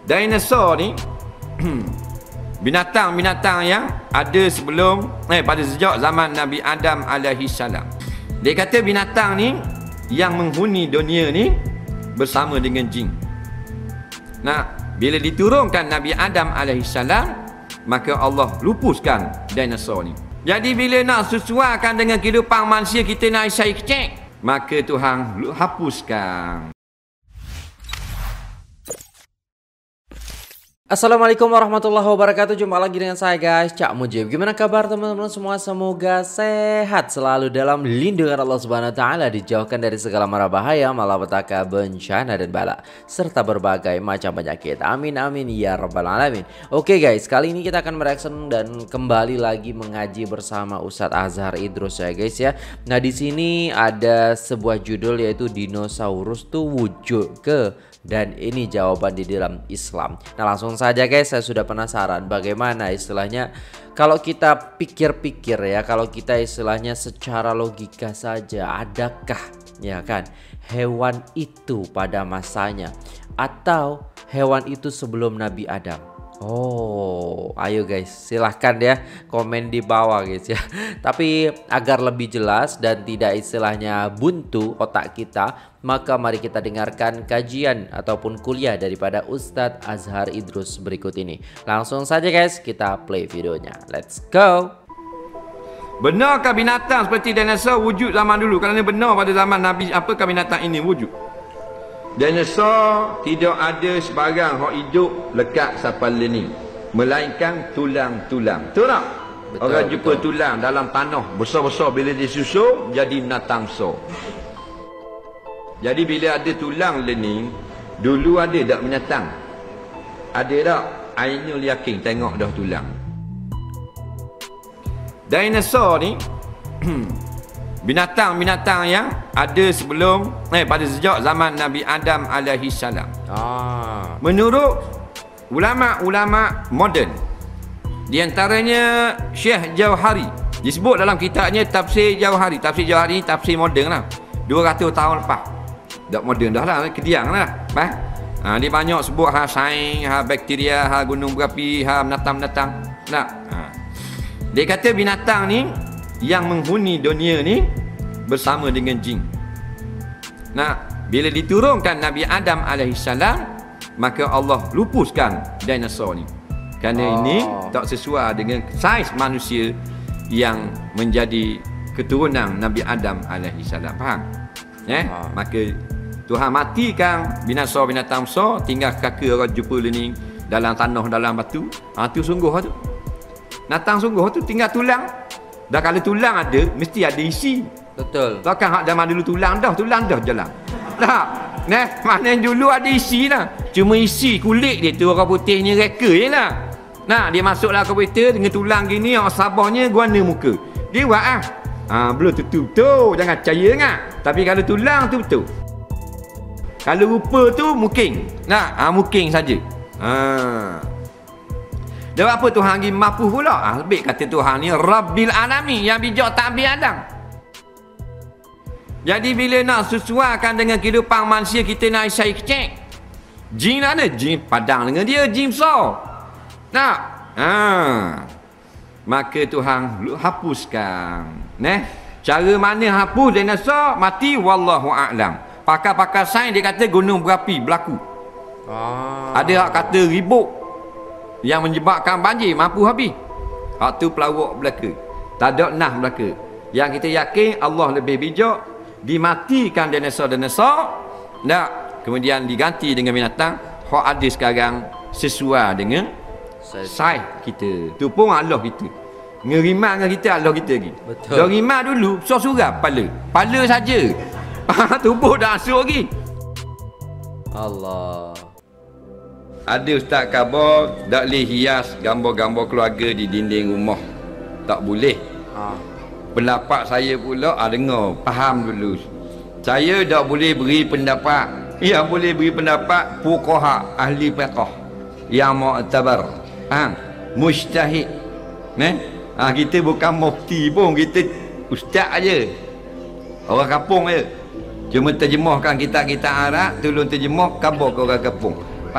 Dinosaur ni binatang-binatang yang ada sebelum pada sejak zaman Nabi Adam alaihi salam. Dia kata binatang ni yang menghuni dunia ni bersama dengan jin. Nah, bila diturunkan Nabi Adam alaihi salam, maka Allah lupuskan dinosaur ni. Jadi bila nak sesuaikan dengan kehidupan manusia, kita nak isai kecek, maka Tuhan hapuskan. Assalamualaikum warahmatullahi wabarakatuh. Jumpa lagi dengan saya guys, Cak Mujib. Gimana kabar teman-teman semua? Semoga sehat selalu dalam lindungan Allah Subhanahu wa taala, dijauhkan dari segala mara bahaya, malapetaka, bencana dan bala serta berbagai macam penyakit. Amin amin ya rabbal alamin. Oke guys, kali ini kita akan mereaction dan kembali lagi mengaji bersama Ustadz Azhar Idrus ya guys ya. Nah, di sini ada sebuah judul yaitu dinosaurus tuh wujud ke, dan ini jawaban di dalam Islam. Nah, langsung saja guys, saya sudah penasaran bagaimana istilahnya kalau kita pikir-pikir ya, kalau kita istilahnya secara logika saja, adakah ya kan hewan itu pada masanya atau hewan itu sebelum Nabi Adam? Oh, ayo guys, silahkan ya komen di bawah guys ya. Tapi agar lebih jelas dan tidak istilahnya buntu otak kita, maka mari kita dengarkan kajian ataupun kuliah daripada Ustadz Azhar Idrus berikut ini. Langsung saja guys, kita play videonya. Let's go. Benarkah binatang seperti dinosaur wujud zaman dulu? Kerana benar pada zaman Nabi, apakah binatang ini wujud? Dinosaur tidak ada sebarang yang hidup lekat sampai ni, melainkan tulang-tulang. Betul tak? Betul, orang jumpa tulang dalam tanah besar-besar, bila disusun jadi binatang besar. Jadi bila ada tulang lening, dulu ada tak binatang? Ada tak? Ainul yakin tengok dah tulang. Dinosaur ni binatang-binatang yang ada sebelum pada sejak zaman Nabi Adam alaihi salam. Menurut ulama-ulama moden, di antaranya Syekh Jauhari, disebut dalam kitabnya Tafsir Jauhari. Tafsir Jauhari ni tafsir moden lah, 200 tahun lepas. Tak moden dah lah, kediang lah. Dia banyak sebut hal sains, hal bakteria, hal gunung berapi, hal binatang-binatang. Dia kata binatang ni yang menghuni dunia ni bersama dengan jin. Nah, bila diturunkan Nabi Adam alaihi salam, maka Allah lupuskan dinosaur ni. Kerana ini tak sesuai dengan saiz manusia yang menjadi keturunan Nabi Adam alaihi salam. Faham? Maka Tuhan matikan binatang binatang besar, tinggal kaka orang jumpa lening dalam tanah, dalam batu. Tu sungguh tu. Natang sungguh tu tinggal tulang. Dah kalau tulang ada, mesti ada isi. Betul. Takkan hak zaman dulu tulang dah jalan. Tak. Maknanya dulu ada isi lah. Cuma isi kulit dia tu orang putihnya reka je lah. Nah, dia masuklah komputer dengan tulang gini, orang sabahnya guana muka. Dia buat belum tentu betul, jangan percaya ngak. Tapi kalau tulang tu betul. Kalau rupa tu mungkin. Mungkin saja. Dan apa Tuhan lagi mampu pula? Lebih kata Tuhan ni Rabbil Alamin, yang bijak tak ambil Adam. Jadi bila nak sesuaikan dengan kehidupan manusia, kita nak isai kecek. Jin ada, jin padang dengan dia, jin besar. Maka Tuhan hapuskan. Cara mana hapus dinosaur mati, wallahu a'lam. Pakar-pakar sains dia kata gunung berapi berlaku. Ada hak kata ribut yang menyebabkan banjir, mampu habis. Hak tu pelawak belaka, tak ada nah belaka. Yang kita yakin Allah lebih bijak, dimatikan dinosaur-dinosaur, kemudian diganti dengan binatang hak ada sekarang sesuai dengan saiz kita. Tu pun Allah kita. Ngerimak dengan kita, Allah kita lagi. Betul. Dah rimak dulu surah pala saja. Tubuh dah asuk lagi. Allah. Ada ustaz khabar tak boleh hias gambar-gambar keluarga di dinding rumah. Tak boleh. Pendapat saya pula, dengar, faham dulu. Saya tak boleh beri pendapat. Yang boleh beri pendapat fuqaha, ahli fiqh yang mu'tabar. Mujtahid. Kita bukan mufti pun, kita ustaz aja. Orang kampung je. Cuma terjemahkan kitab-kitab Arab, tolong terjemah khabar ke orang kampung. Faham?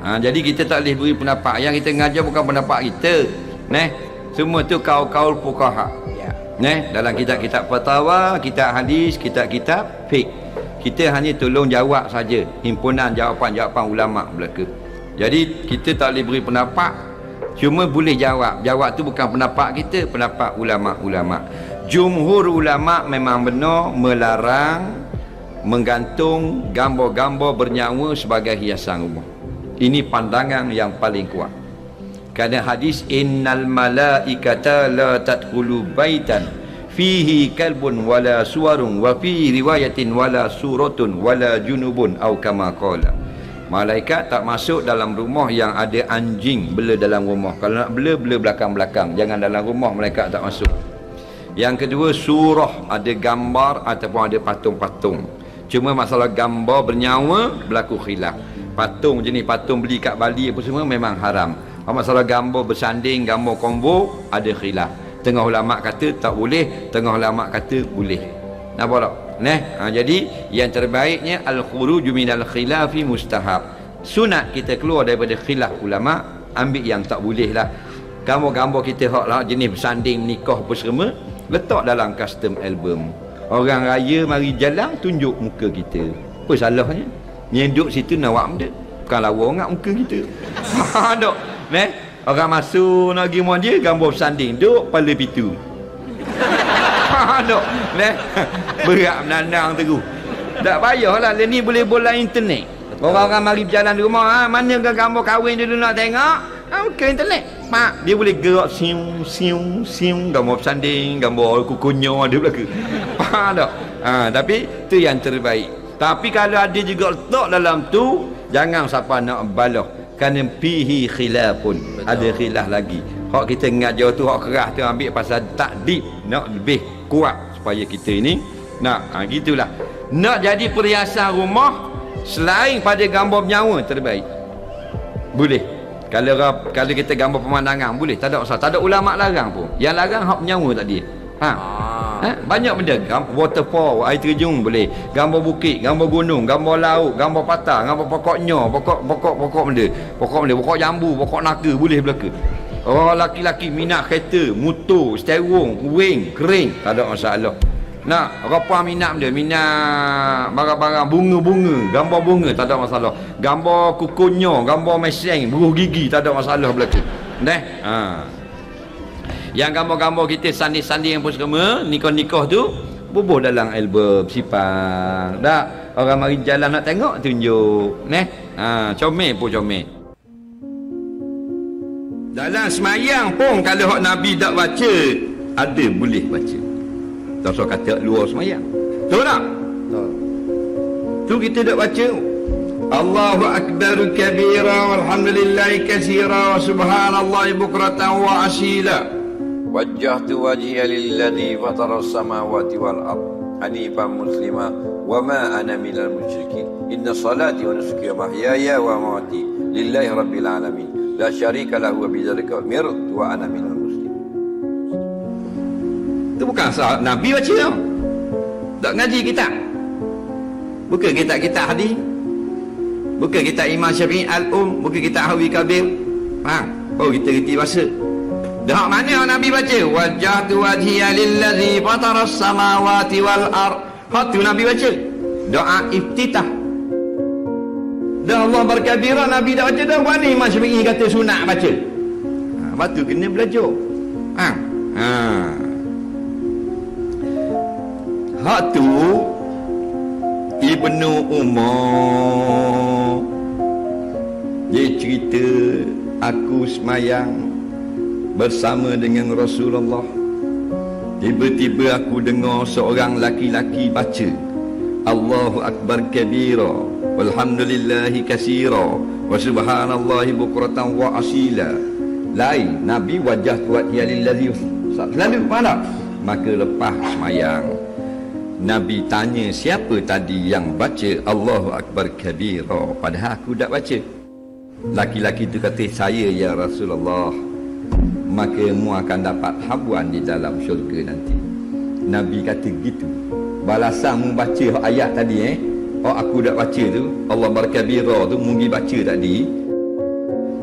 Jadi kita tak boleh beri pendapat. Yang kita ngajar bukan pendapat kita. Semua tu kaul-kaul fuqaha. Dalam kitab-kitab fatwa, kitab hadis, kitab-kitab fiqh. Kita hanya tolong jawab saja, himpunan jawapan-jawapan ulama belaka. Jadi kita tak boleh beri pendapat, cuma boleh jawab. Jawab tu bukan pendapat kita, pendapat ulama-ulama. Jumhur ulama memang benar melarang menggantung gambar-gambar bernyawa sebagai hiasan rumah. Ini pandangan yang paling kuat. Kerana hadis innal malaikata la tadkhulu baitan fihi kalbun wala suwarun wa fi riwayatin wala suratun wala junubun au kama qala. Malaikat tak masuk dalam rumah yang ada anjing bela dalam rumah. Kalau nak bela belakang-belakang, jangan dalam rumah malaikat tak masuk. Yang kedua, surah, ada gambar ataupun ada patung-patung. Cuma masalah gambar bernyawa berlaku khilaf. Patung jenis patung beli kat Bali apa semua memang haram. Masalah gambar bersanding, gambar combo ada khilaf. Tengah ulama kata tak boleh, tengah ulama kata boleh. Nampak tak? Jadi yang terbaiknya al-khuruju minal khilafi mustahab. Sunat kita keluar daripada khilaf ulama, ambil yang tak boleh lah. Gambar-gambar kita hak lah jenis bersanding nikah apa semua, letak dalam custom album. Orang raya mari jalan tunjuk muka kita. Apa salahnya? Nyenduk situ nak buat benda. Bukan lawa ngak muka kita. Dok. Orang masuk nak pergi muat dia, gambar bersanding duk kepala pitu. Dok. Berat menandang terus. Tak payahlah, ni boleh bola internet. Orang-orang mari berjalan di rumah, mana ke gambar kahwin dulu nak tengok? Ke internet. Mak, dia boleh gerak siung, gambar bersanding, gambar kukunya ada belaka. Faham tak? Tapi tu yang terbaik. Tapi kalau ada juga letak dalam tu, jangan siapa nak balah. Kerana fihi khilafun. Ada khilaf lagi. Hak kita ngajar tu, hak keras tu ambil pasal takdib. Nak lebih kuat supaya kita ini nak, gitulah. Nak jadi perhiasan rumah selain pada gambar bernyawa terbaik. Boleh. Kalau kita gambar pemandangan boleh, tak ada masalah. Tak ada ulama larang pun. Yang larang hak bernyawa tadi. Banyak benda. Waterfall, air terjun boleh. Gambar bukit, gambar gunung, gambar laut, gambar patah, gambar pokoknya, pokok benda. Pokok jambu, pokok naga boleh belaka. Orang laki-laki minat kereta, motor, steering, wing, kering, tak ada masalah. Nak apa minat benda, minat barang-barang bunga-bunga, gambar bunga tak ada masalah. Gambar kukunya, gambar meseng, buruh gigi tak ada masalah belaka. Yang gambar-gambar kita sanding-sanding yang pun semua, nikah-nikah tu bubuh dalam album sipang. Tak, orang mari jalan nak tengok tunjuk. Comel pun comel. Dalam semayang pun kalau hak Nabi tak baca, ada boleh baca. Tak usah kata luar semayang. Tahu tak? Tahu. Tu kita tak baca. Allahu akbar kabira walhamdulillahi katsira wa subhanallahi bukratan wa asila. Wajjahtu wajhiya lilladzi fatara as-samawati wal ard hanifan muslima wa ma ana minal musyrikin. Inna salati wa nusuki wa mahyaya wa mamati lillahi rabbil alamin. La syarika lahu wa bidzalika umirtu wa ana minal muslimin. Itu bukan sahabat Nabi baca tau. Tak ngaji kitab. Bukan kitab-kitab hadis. Bukan kitab Imam Syafi'i Al-Um, bukan kitab Hawi Kabir. Baru kita reti bahasa. Dah mana Nabi baca? Wajjahtu wajhiya lillazi fatara as-samawati wal ard. Hak tu Nabi baca. Doa iftitah. Dah Allah berkabira Nabi dah baca dah. Mana Imam Syafi'i kata sunat baca? Lepas tu kena belajar. Hak tu Ibnu Umar dia cerita, aku semayang bersama dengan Rasulullah. Tiba-tiba aku dengar seorang laki-laki baca Allahu Akbar kabira walhamdulillahi katsira wa subhanallahi bukratan wa asila. Lain Nabi wajah tuat ya lillazi selalu pada. Maka lepas semayang Nabi tanya, siapa tadi yang baca Allahu Akbar kabira, padahal aku tak baca. Laki-laki itu kata, saya ya Rasulullah. Maka mu akan dapat habuan di dalam syurga nanti. Nabi kata gitu. Balasan mu baca ayat tadi aku tak baca tu, Allah Akbar kabira tu mu baca tadi.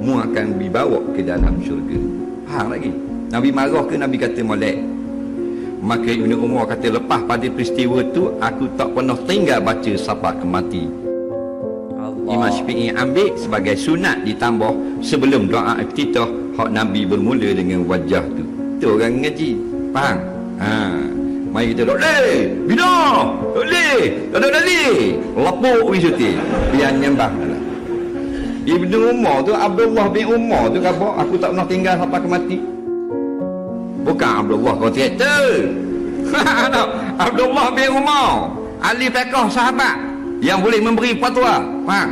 mu akan dibawa ke dalam syurga. Faham lagi? Nabi marah ke Nabi kata molek? Maka Ibn Umar kata, lepas pada peristiwa tu aku tak pernah tinggal baca sampai ke mati. Imam Syafi'i ambil sebagai sunat ditambah sebelum doa iftitah hak Nabi bermula dengan wajah tu. Tu orang ngaji. Faham? Mari kita dok bina tak ada dalil lapuk wisuti biar nyembah. Ibnu Umar tu, Abdullah bin Umar tu kata aku tak pernah tinggal sampai ke mati. Bukan Abdullah kau teater. Abdullah bin Umar, ahli fiqh sahabat yang boleh memberi fatwa. Faham?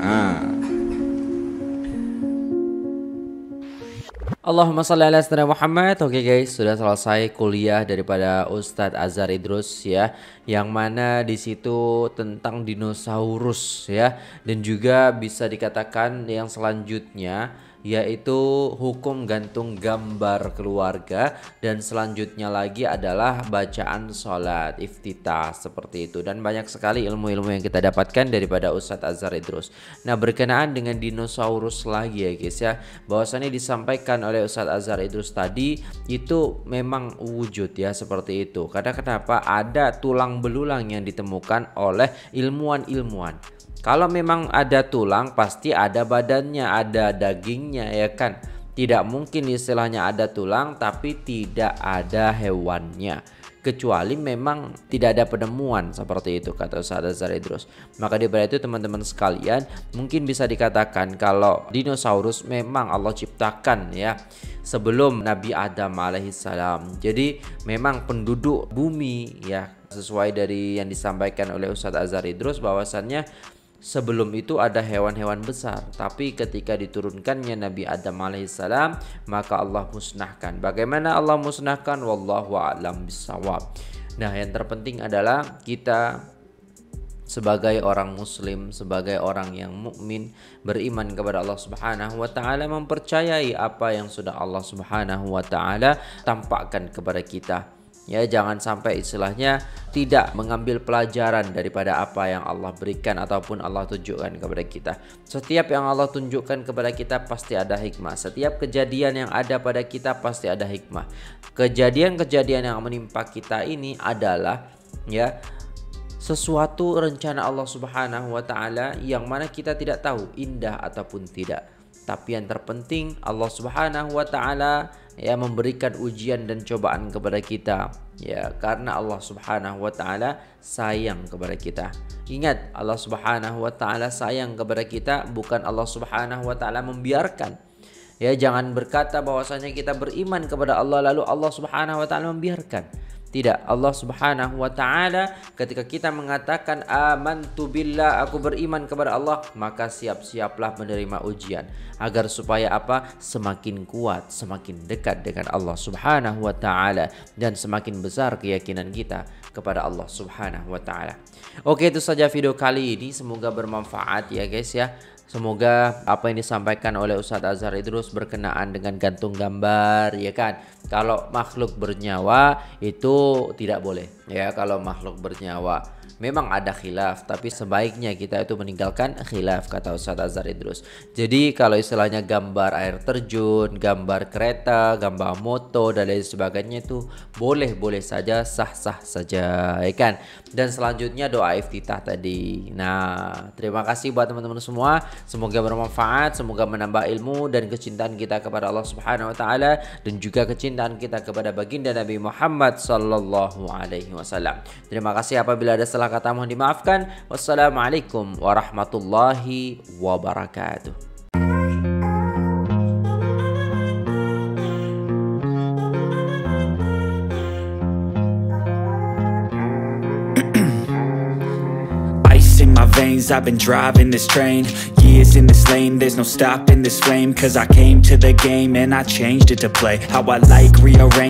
Allahumma salli ala sayyidina Muhammad. Oke guys, sudah selesai kuliah daripada Ustadz Azhar Idrus ya, yang mana di situ tentang dinosaurus ya, dan juga bisa dikatakan yang selanjutnya yaitu hukum gantung gambar keluarga, dan selanjutnya lagi adalah bacaan sholat iftitah seperti itu, dan banyak sekali ilmu-ilmu yang kita dapatkan daripada Ustadz Azhar Idrus. Nah, berkenaan dengan dinosaurus lagi ya guys ya, bahwasannya disampaikan oleh Ustadz Azhar Idrus tadi itu memang wujud ya seperti itu. Karena kenapa? Ada tulang belulang yang ditemukan oleh ilmuwan-ilmuwan. Kalau memang ada tulang pasti ada badannya, ada dagingnya ya kan. Tidak mungkin istilahnya ada tulang tapi tidak ada hewannya. Kecuali memang tidak ada penemuan seperti itu kata Ustadz Azhar Idrus. Maka daripada itu teman-teman sekalian, mungkin bisa dikatakan kalau dinosaurus memang Allah ciptakan ya sebelum Nabi Adam alaihissalam. Jadi memang penduduk bumi ya, sesuai dari yang disampaikan oleh Ustadz Azhar Idrus bahwasannya sebelum itu ada hewan-hewan besar, tapi ketika diturunkannya Nabi Adam alaihissalam maka Allah musnahkan. Bagaimana Allah musnahkan? Wallahu a'lam bissawab. Nah, yang terpenting adalah kita sebagai orang muslim, sebagai orang yang mukmin, beriman kepada Allah Subhanahu wa taala, mempercayai apa yang sudah Allah Subhanahu wa taala tampakkan kepada kita. Ya, jangan sampai istilahnya tidak mengambil pelajaran daripada apa yang Allah berikan ataupun Allah tunjukkan kepada kita. Setiap yang Allah tunjukkan kepada kita pasti ada hikmah. Setiap kejadian yang ada pada kita pasti ada hikmah. Kejadian-kejadian yang menimpa kita ini adalah ya sesuatu rencana Allah Subhanahu wa taala yang mana kita tidak tahu indah ataupun tidak. Tapi yang terpenting Allah Subhanahu wa taala ya memberikan ujian dan cobaan kepada kita ya, karena Allah Subhanahu wa taala sayang kepada kita. Ingat, Allah Subhanahu wa taala sayang kepada kita, bukan Allah Subhanahu wa taala membiarkan. Ya, jangan berkata bahwasanya kita beriman kepada Allah lalu Allah Subhanahu wa taala membiarkan. Tidak, Allah Subhanahu wa taala ketika kita mengatakan amantu billah, aku beriman kepada Allah, maka siap-siaplah menerima ujian agar supaya apa? Semakin kuat, semakin dekat dengan Allah Subhanahu wa taala, dan semakin besar keyakinan kita kepada Allah Subhanahu wa taala. Oke, itu saja video kali ini, semoga bermanfaat ya guys ya. Semoga apa yang disampaikan oleh Ustadz Azhar Idrus berkenaan dengan gantung gambar ya kan. Kalau makhluk bernyawa itu tidak boleh ya. Kalau makhluk bernyawa memang ada khilaf, tapi sebaiknya kita itu meninggalkan khilaf kata Ustadz Azhar Idrus. Jadi kalau istilahnya gambar air terjun, gambar kereta, gambar moto dan lain sebagainya itu boleh-boleh saja, sah-sah saja ya kan. Dan selanjutnya doa iftitah tadi. Nah, terima kasih buat teman-teman semua. Semoga bermanfaat, semoga menambah ilmu dan kecintaan kita kepada Allah Subhanahu wa taala, dan juga kecintaan kita kepada baginda Nabi Muhammad sallallahu alaihi wasallam. Terima kasih, apabila ada salah kata mohon dimaafkan. Wassalamualaikum warahmatullahi wabarakatuh. In my veins, I've been driving this train, years in this lane, there's no stopping this flame, cause I came to the game and I changed it to play how I like, rearrange